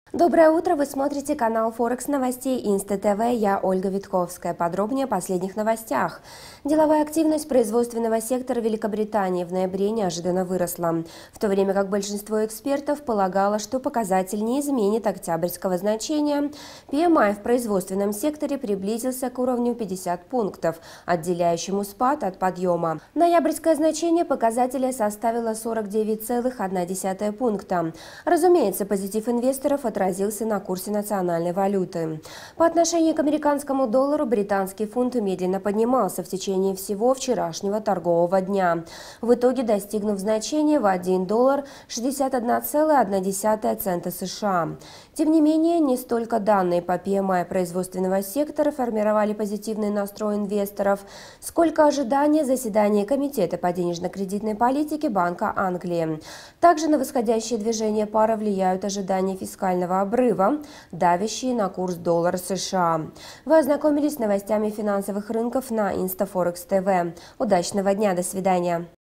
Доброе утро! Вы смотрите канал Форекс новостей Инста ТВ. Я Ольга Витковская. Подробнее о последних новостях. Деловая активность производственного сектора Великобритании в ноябре неожиданно выросла, в то время как большинство экспертов полагало, что показатель не изменит октябрьского значения. PMI в производственном секторе приблизился к уровню 50 пунктов, отделяющему спад от подъема. Ноябрьское значение показателя составило 49,1 пункта. Разумеется, позитив инвесторов отразился на курсе национальной валюты. По отношению к американскому доллару британский фунт медленно поднимался в течение всего вчерашнего торгового дня, в итоге достигнув значения в $1 61,1 цента США. Тем не менее, не столько данные по PMI производственного сектора формировали позитивный настрой инвесторов, сколько ожидания заседания Комитета по денежно-кредитной политике Банка Англии. Также на восходящее движение пары влияют ожидания фискального обрыва, давящие на курс доллара США. Вы ознакомились с новостями финансовых рынков на Инста Форекс ТВ. Удачного дня, до свидания.